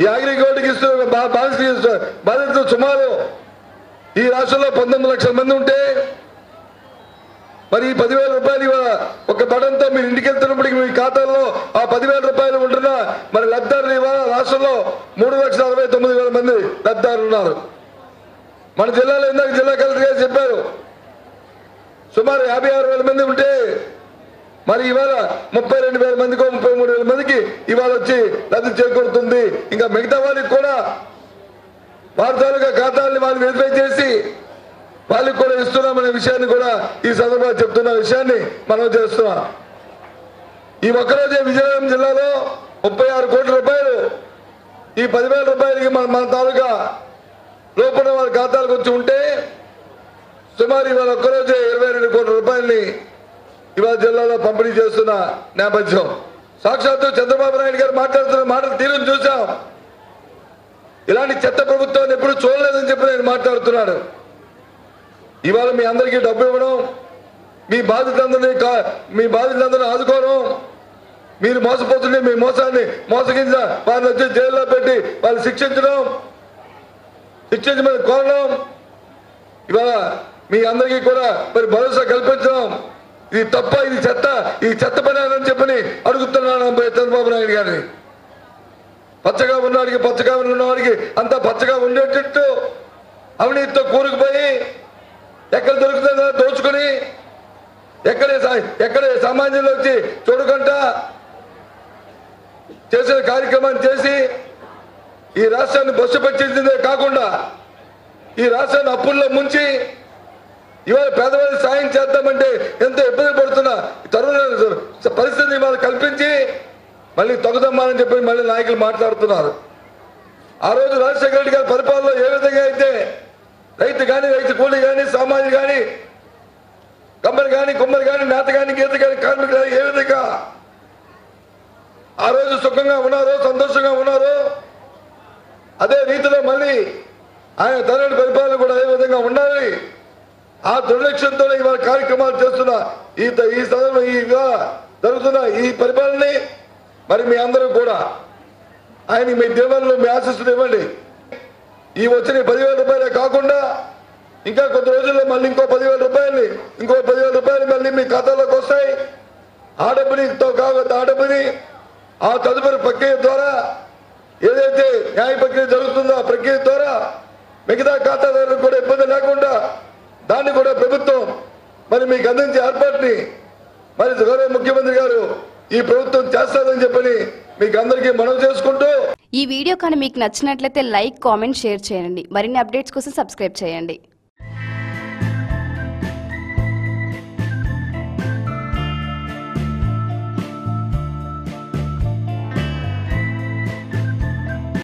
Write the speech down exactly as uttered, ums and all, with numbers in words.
ఈ అగ్రిగోల్డ్కి ఇస్తున్న బాధితులు సుమారు ఈ రాష్ట్రంలో పంతొమ్మిది లక్షల మంది ఉంటే మరి ఈ పదివేల రూపాయలు ఇవాళ ఒక బటన్తో మీరు ఇంటికి వెళ్తున్నప్పటికీ మీ ఖాతాల్లో ఆ పదివేల రూపాయలు ఉంటున్న మరి లబ్ధిదారులు ఇవాళ రాష్ట్రంలో మూడు లక్షల అరవై తొమ్మిది వేల మంది లబ్ధిదారులు ఉన్నారు. మన జిల్లాలో ఇందాక జిల్లా కలెక్టర్ గారు చెప్పారు సుమారు యాభై ఆరు వేల మంది ఉంటే మరి ఇవాళ ముప్పై రెండు వేల మందికో ముప్పై మూడు వేల మందికి ఇవాళ వచ్చి లబ్ధి చేకూరుతుంది. ఇంకా మిగతా వాళ్ళకి కూడా వారి తాలూకా ఖాతాలని వాళ్ళు వెరిఫై చేసి వాళ్ళకి కూడా ఇస్తున్నామనే విషయాన్ని కూడా ఈ సందర్భంగా చెప్తున్న విషయాన్ని మనం చేస్తున్నాం. ఈ ఒక్కరోజే విజయనగరం జిల్లాలో ముప్పై ఆరు కోట్ల రూపాయలు ఈ పదివేల రూపాయలకి మన మన తాలూకా లోపల వారి ఖాతాలకు వచ్చి ఉంటే సుమారు ఇవాళ ఒక్కరోజే ఇరవై రెండు కోట్ల రూపాయలని ఇవాళ జిల్లాలో పంపిణీ చేస్తున్న నేపథ్యం. సాక్షాత్తు చంద్రబాబు నాయుడు గారు మాట్లాడుతున్న మాటలు తీరును చూసాం. ఇలాంటి చెత్త ప్రభుత్వాన్ని ఎప్పుడు చూడలేదని చెప్పి నేను మాట్లాడుతున్నాడు. ఇవాళ మీ అందరికీ డబ్బు ఇవ్వడం, మీ బాధితులందరినీ మీ బాధితులందరినీ ఆదుకోవడం, మీరు మోసపోతుంటే మీ మోసాన్ని మోసగించ వారిని వచ్చి జైల్లో పెట్టి వాళ్ళు శిక్షించడం శిక్షించమని కోరడం, ఇవాళ మీ అందరికీ కూడా మరి భరోసా కల్పించడం ఇది తప్ప, ఇది చెత్త, ఇది చెత్త పని అని చెప్పని అడుగుతున్నాను చంద్రబాబు నాయుడు గారిని. పచ్చగా ఉన్నవాడికి పచ్చగా ఉన్నవాడికి అంతా పచ్చగా ఉండేటట్టు అవినీతితో కూరుకుపోయి ఎక్కడ దొరుకుతుందో దోచుకొని ఎక్కడే ఎక్కడే సమాజంలో వచ్చి చూడకుండా చేసిన కార్యక్రమాన్ని చేసి ఈ రాష్ట్రాన్ని బస్సు పెట్టించిందే కాకుండా ఈ రాష్ట్రాన్ని అప్పుల్లో ముంచి ఇవాళ పేదవాళ్ళకి సాయం చేద్దామంటే ఎంతో ఇబ్బంది పడుతున్నా తరుణ పరిస్థితిని వాళ్ళు కల్పించి మళ్ళీ తొగదమ్మాలని చెప్పి మళ్ళీ నాయకులు మాట్లాడుతున్నారు. ఆ రోజు రాజశేఖర రెడ్డి గారి పరిపాలనలో ఏ విధంగా అయితే రైతు కానీ రైతు కూలీ కానీ సామాన్యులు కానీ కమ్మరి కానీ కుమ్మరి కానీ నేత కానీ గీత కానీ కార్మికులు కానీ ఏ విధంగా ఆ రోజు సుఖంగా ఉన్నారో సంతోషంగా ఉన్నారో అదే రీతిలో మళ్ళీ ఆయన తనని పరిపాలన కూడా అదే విధంగా ఉండాలి. ఆ దుర్లక్ష్యంతో ఇవాళ కార్యక్రమాలు చేస్తున్న ఈ ఈ సందర్భం ఈ జరుగుతున్న ఈ పరిపాలనని మరి మీ అందరూ కూడా ఆయన మీ దీవెనలు మీ ఆశీస్సులు ఇవ్వండి. ఈ వచ్చిన పదివేల రూపాయలే కాకుండా ఇంకా కొద్ది రోజుల్లో మళ్ళీ ఇంకో పదివేల రూపాయలు ఇంకో పదివేల రూపాయలు మళ్ళీ మీ ఖాతాలోకి వస్తాయి. ఆ డబ్బునితో కాకపోతే ఆ డబ్బుని ఆ తదుపరి ప్రక్రియ ద్వారా ఏదైతే న్యాయ ప్రక్రియ జరుగుతుందో ఆ ప్రక్రియ ద్వారా మిగతా ఖాతాదారులకు కూడా ఇబ్బంది లేకుండా దాన్ని కూడా ప్రభుత్వం మరి మీకు అందించే ఏర్పాటుని మరి గౌరవ ముఖ్యమంత్రి గారు ఈ ప్రభుత్వం చేస్తారని చెప్పని మీకు అందరికీ మనవి చేసుకుంటూ ఈ వీడియో కానీ మీకు నచ్చినట్లయితే లైక్ కామెంట్ షేర్ చేయండి. మరిన్ని అప్డేట్స్ కోసం సబ్స్క్రైబ్ చేయండి.